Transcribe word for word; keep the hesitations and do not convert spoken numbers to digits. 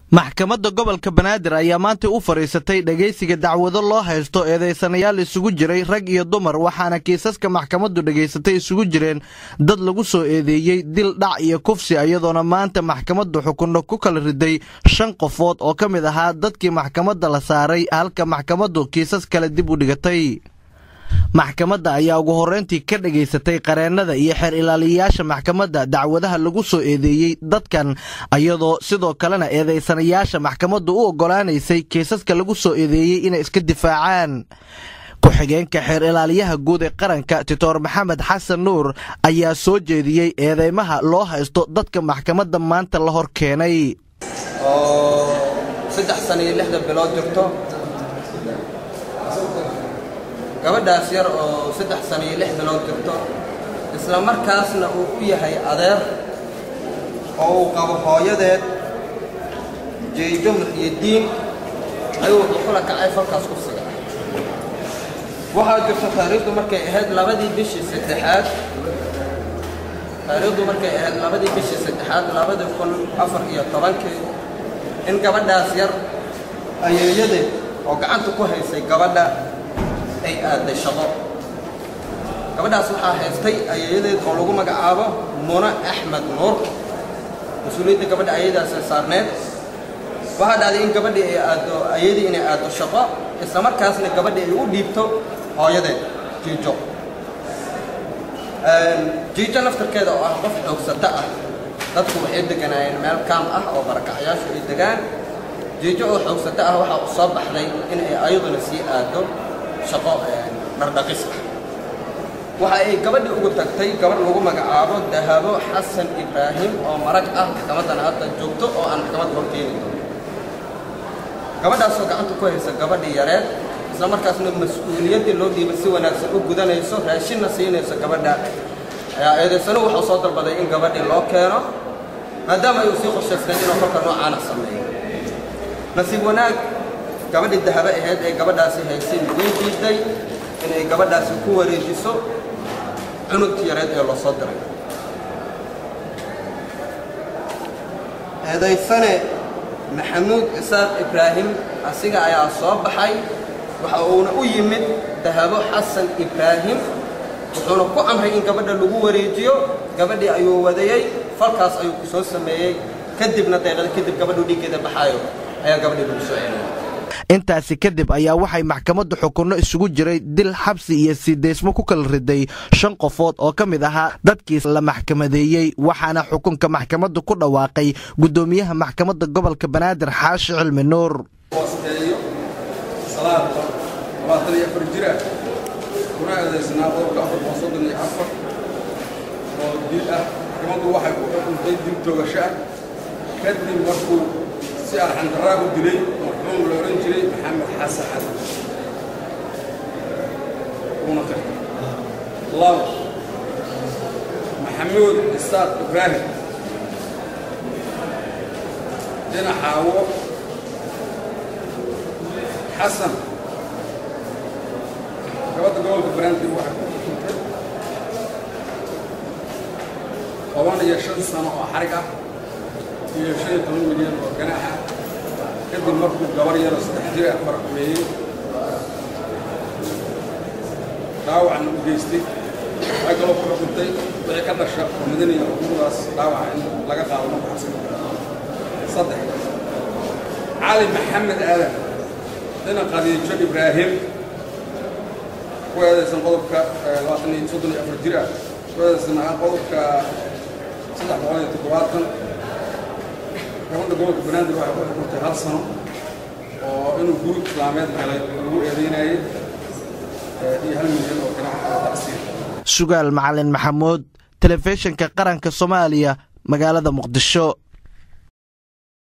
maxkamadda gobolka Banaadir ayaa maanta u fariisatay dhageysiga dacwado loo haysto eedeysanayaal isugu jiray rag iyo dumar waxaana kiisaska maxkamaddu dhageysatay isugu jireen dad lagu soo eedeeyay dil dhac iyo kufsi iyadoona maanta maxkamaddu xukunno ku kala riday shan qofood oo kamid ahaa dadkii maxkamadda la saaray halka maxkamaddu kiisas kala dib u dhigatay maxkamadda ayaa ugu horeyntii ka dhageysatay qareenada iyo xeer ilaaliyayaasha maxkamadda dacwadaha lagu soo eedeeyay dadkan iyadoo sidoo kalena eedeysanayaasha maxkamaddu u ogolaanaysay kiisaska lagu soo eedeeyay inay iska difaacaan ku-xigeenka xeer ilaaliyaha guud ee qaranka Titoor Maxamed Xasan Nuur ayaa soo jeediyay eedeymaha loo haysto dadka maxkamadda maanta la hor keenay oo saddex sano iyo lix bilood jirto gabadhaas yar oo saddex sano iyo lix bilood jirto isla markaasna uu u yahay adeer oo uu qabo hooyadeed jeejo iyo diin ayuu kula kacay falkaas ku siga waxa jirta taariikhdu markay ahayd labadii bishii saddexaad taariikhdu markay ahayd labadii bishii saddexaad labada kun afar iyo tobankii in gabadhaas yar ayeeyadeed oo gacanta ku haysay gabadha ay aaday shaqo gabadhaas waxaa haystay ayeeyadeed oo lagu magacaabo Muna Axmed Nuur mas'uuliyadda gabadha ayeeyadaas saarneed waxaa dhacday in gabadhii ay aado ayeeyadii inay aado shaqo isla markaasna gabadhii ay u dhiibto hooyadeed jiijo een jiijo naftarkeeda oo ah qof xoogsata ah dadku waxay deganayeen meel kaam ah oo barakacayaashu ay degaan jiijo oo xoogsata ah waxa u soo baxday in ay ayaduna sii aado shaqo dhardhaqis waxa ay gabadha ugu tagtay gabadh lagu magacaabo Dahabo Xasan Ibraahim oo marag ah maxkamaddan hadda joogto oo aan maxkamad horkeenin gabadhaas oo gacanta ku haysa gabadhii yareed isla markaasna mas'uuliyadda loo dhiibay si wanaagsan u gudanayso raashinna siinayso gabadha ayaa eedeysano wuxuu soo dalbaday in gabadhii loo keeno maadaama ay sii qorshaysnayd inuu falka noocan ah sameeyo nasiib wanaag gabadhii Dahabo ahayd ee gabadhaasi haysay way diiday in ay gabadhaasi ku wareejiso cunugtii yareed ee loo soo diray eedeysane Maxamuud Isaaq Ibraahim asiga ayaa soo baxay waxa uuna u yimid Dahabo Xasan Ibraahim wuxuuna ku amray in gabadha lagu wareejiyo gabadhii ayuu wadayay falkaas ayuu ku soo sameeyay kadibna daqiiqad kadib gabadhu dhigeeda baxayo ayaa gabadhii lagu soo celiyay intaasi kadib ayaa waxay maxkamaddu xukunno isugu jiray dil xabsi iyo sideesmo ku kala riday shan qofood oo kamid ahaa dadkii la maxkamadeeyay waxaana xukunka maxkamaddu ku dhawaaqay gudoomiyaha maxkamadda gobolka Banaadir Xaashi Cilmi Nuur salaada labaatan iyo afar jira kuna adeegsana qodobka afar boqol soddon iyo afar oo dil ah maxkamaddu waxay ku xukuntay dil toogasho ah kadib markuu si arxan daraagu dilay marxuum la oran jiray Maxamed Xasan Xasan una qirtay الله محمود إسحاق إبراهيم دينا حاو حسن كبات قول براندي واحد وانا يشد سنة وحركة يشد ثمان مليون وجناحة كده المركب جواري رصد تحذير فرق مين داو عن جيستي أقول لك كنت بيكنا الشق مدني وقولاس داو عن لقى قاوم حسن صدق علي محمد آدم دنا قضية جد إبراهيم وهذا سنقولك الوطني صدني أفرجرا وهذا سنقولك صدق موانية تقواتن كمان تقولك بنادر واحد كنت هالسنة وإنه جود إسلاميات على الجود يديناي sugaal macalin maxamuud telefishinka qaranka Soomaaliya magaalada Muqdisho.